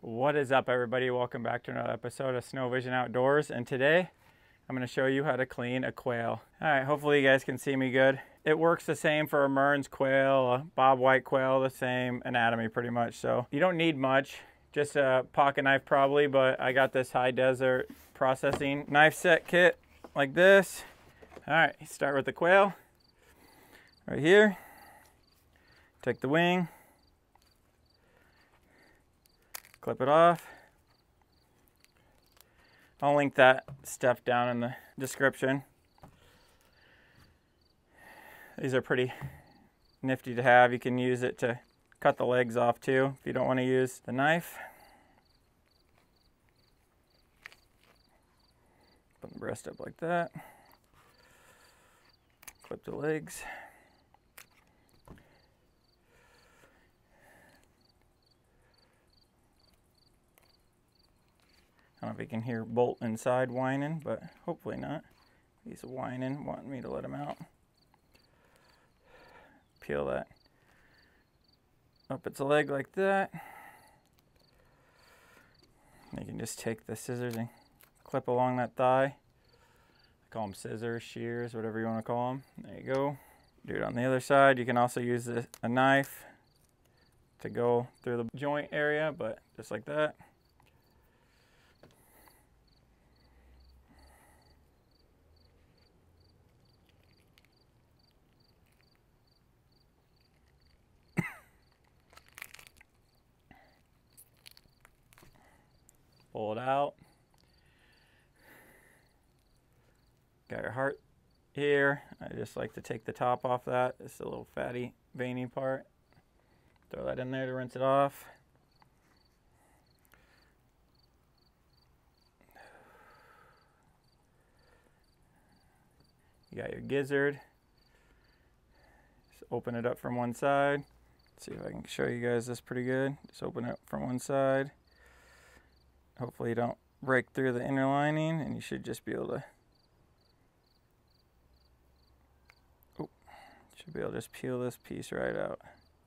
What is up, everybody? Welcome back to another episode of Snow Vision Outdoors, and today I'm going to show you how to clean a quail. Alright, hopefully you guys can see me good. It works the same for a Mearns quail, a bob white quail, the same anatomy pretty much, so you don't need much, just a pocket knife probably, but I got this high desert processing knife set kit like this. Alright, start with the quail right here. Take the wing, clip it off. I'll link that stuff down in the description. These are pretty nifty to have. You can use it to cut the legs off too if you don't want to use the knife. Put the breast up like that. Clip the legs. I don't know if you can hear Bolt inside whining, but hopefully not. He's whining, wanting me to let him out. Peel that up its leg like that. You can just take the scissors and clip along that thigh. I call them scissors, shears, whatever you want to call them. There you go. Do it on the other side. You can also use a knife to go through the joint area, but just like that. Pull it out. Got your heart here. I just like to take the top off that. It's a little fatty, veiny part. Throw that in there to rinse it off. You got your gizzard. Just open it up from one side. Let's see if I can show you guys this pretty good. Just open it up from one side. Hopefully you don't break through the inner lining, and you should just be able to just peel this piece right out.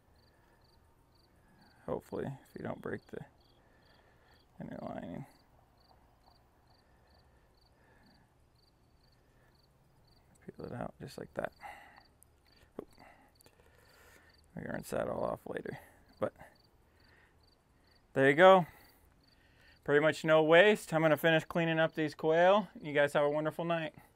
Hopefully, if you don't break the inner lining. Peel it out just like that. We're gonna rinse that all off later. But there you go. Pretty much no waste. I'm going to finish cleaning up these quail. You guys have a wonderful night.